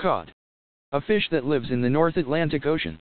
Cod. A fish that lives in the North Atlantic Ocean.